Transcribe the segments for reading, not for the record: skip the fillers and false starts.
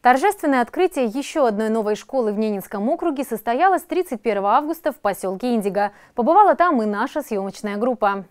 Торжественное открытие еще одной новой школы в Ненецком округе состоялось 31 августа в поселке Индиго. Побывала там и наша съемочная группа.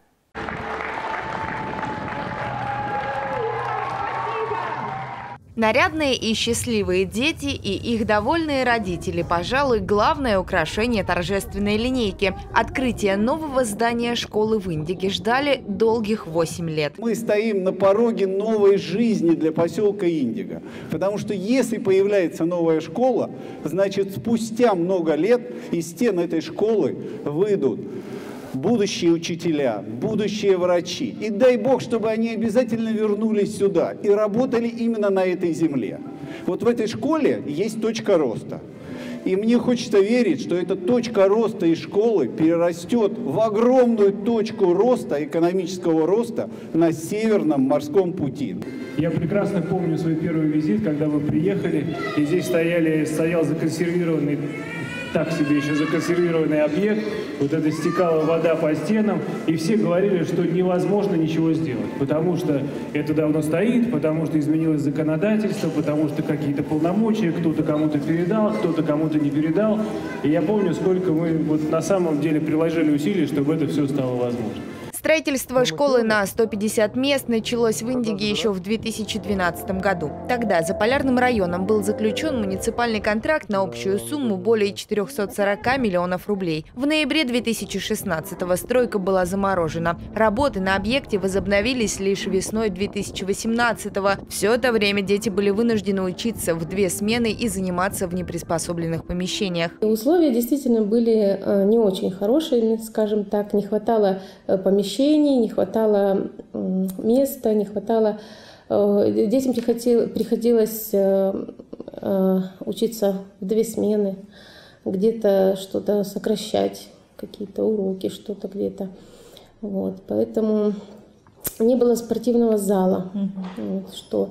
Нарядные и счастливые дети и их довольные родители, пожалуй, главное украшение торжественной линейки. Открытие нового здания школы в Индиге ждали долгих 8 лет. Мы стоим на пороге новой жизни для поселка Индиго. Потому что если появляется новая школа, значит спустя много лет из стен этой школы выйдут будущие учителя, будущие врачи. И дай Бог, чтобы они обязательно вернулись сюда и работали именно на этой земле. Вот в этой школе есть точка роста. И мне хочется верить, что эта точка роста из школы перерастет в огромную точку роста, экономического роста на Северном морском пути. Я прекрасно помню свой первый визит, когда вы приехали, и здесь стоял законсервированный, так себе еще законсервированный объект, вот это стекала вода по стенам, и все говорили, что невозможно ничего сделать, потому что это давно стоит, потому что изменилось законодательство, потому что какие-то полномочия, кто-то кому-то передал, кто-то кому-то не передал. И я помню, сколько мы вот на самом деле приложили усилий, чтобы это все стало возможно. Строительство школы на 150 мест началось в Индиге еще в 2012 году. Тогда за Полярным районом был заключен муниципальный контракт на общую сумму более 440 миллионов рублей. В ноябре 2016-го стройка была заморожена. Работы на объекте возобновились лишь весной 2018-го. Все это время дети были вынуждены учиться в 2 смены и заниматься в неприспособленных помещениях. Условия действительно были не очень хорошие, скажем так, не хватало помещений, не хватало места, не хватало. Детям приходилось учиться в 2 смены, где-то что-то сокращать, какие-то уроки, что-то где-то. Вот. Поэтому не было спортивного зала, что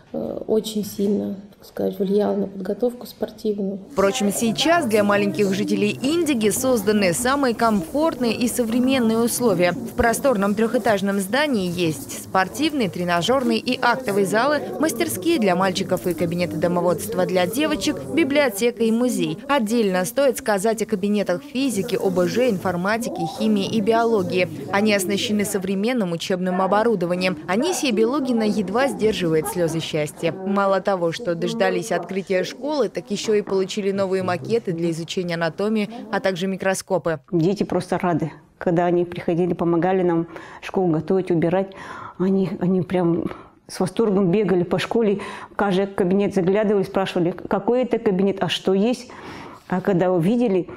очень сильно, так сказать, влиял на подготовку спортивную. Впрочем, сейчас для маленьких жителей Индиги созданы самые комфортные и современные условия. В просторном 3-этажном здании есть спортивные, тренажерные и актовые залы, мастерские для мальчиков и кабинеты домоводства для девочек, библиотека и музей. Отдельно стоит сказать о кабинетах физики, ОБЖ, информатики, химии и биологии. Они оснащены современным учебным оборудованием. Анисия Белугина едва сдерживает слезы счастья. Мало того, что дождались открытия школы, так еще и получили новые макеты для изучения анатомии, а также микроскопы. Дети просто рады. Когда они приходили, помогали нам школу готовить, убирать, они прям с восторгом бегали по школе, в каждый кабинет заглядывали, спрашивали, какой это кабинет, а что есть. А когда увидели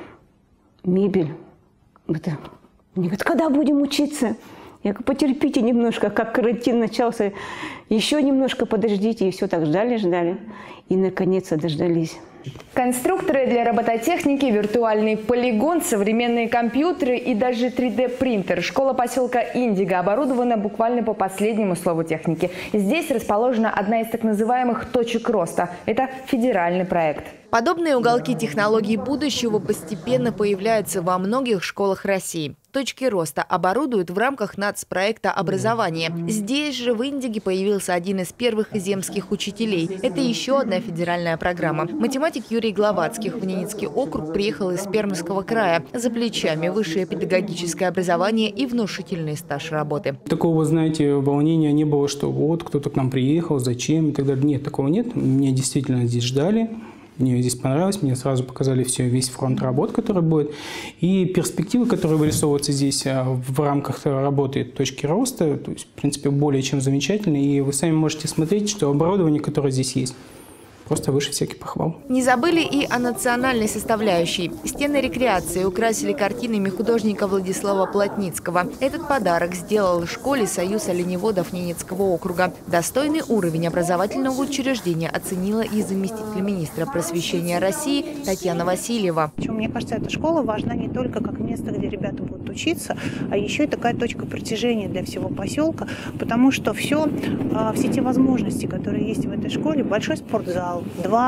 мебель, они говорят, когда будем учиться? Я говорю, потерпите немножко, как карантин начался, еще немножко подождите. И все так ждали. И наконец-то дождались. Конструкторы для робототехники, виртуальный полигон, современные компьютеры и даже 3D-принтер. Школа поселка Индиго оборудована буквально по последнему слову техники. Здесь расположена одна из так называемых точек роста. Это федеральный проект. Подобные уголки технологий будущего постепенно появляются во многих школах России. Точки роста оборудуют в рамках нацпроекта образования. Здесь же в Индиге появился один из первых земских учителей. Это еще одна федеральная программа. Математик Юрий Гловацких в Ненецкий округ приехал из Пермского края. За плечами высшее педагогическое образование и внушительный стаж работы. Такого, знаете, волнения не было, что вот кто-то к нам приехал, зачем и так далее. Нет, такого нет. Меня действительно здесь ждали. Мне здесь понравилось, мне сразу показали весь фронт работ, который будет. И перспективы, которые вырисовываются здесь в рамках работы точки роста, то есть, в принципе, более чем замечательные. И вы сами можете смотреть, что оборудование, которое здесь есть, просто выше всяких похвал. Не забыли и о национальной составляющей. Стены рекреации украсили картинами художника Владислава Плотницкого. Этот подарок сделал школе Союз оленеводов Ненецкого округа. Достойный уровень образовательного учреждения оценила и заместитель министра просвещения России Татьяна Васильева. Мне кажется, эта школа важна не только как место, где ребята будут учиться, а еще и такая точка притяжения для всего поселка, потому что все те возможности, которые есть в этой школе, большой спортзал, спортзал,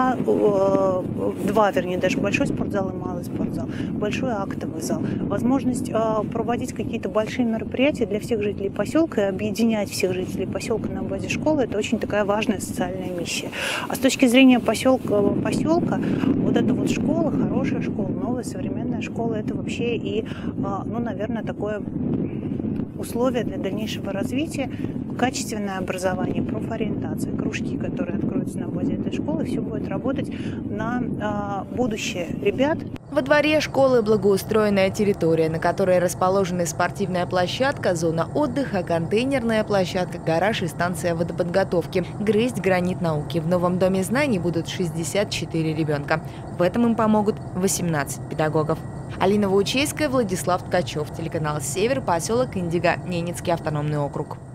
вернее, даже большой спортзал и малый спортзал, большой актовый зал, возможность проводить какие-то большие мероприятия для всех жителей поселка и объединять всех жителей поселка на базе школы – это очень такая важная социальная миссия. А с точки зрения поселка вот эта вот школа, хорошая школа, новая современная школа – это вообще и, наверное, такое условие для дальнейшего развития, качественное образование, профориентация, кружки, которые откроются на базе этой школы, все будет работать на будущее ребят. Во дворе школы благоустроенная территория, на которой расположены спортивная площадка, зона отдыха, контейнерная площадка, гараж и станция водоподготовки. Грызть гранит науки. В новом доме знаний будут 64 ребенка. В этом им помогут 18 педагогов. Алина Ваучейская, Владислав Ткачев, телеканал «Север», поселок Индиго, Ненецкий автономный округ.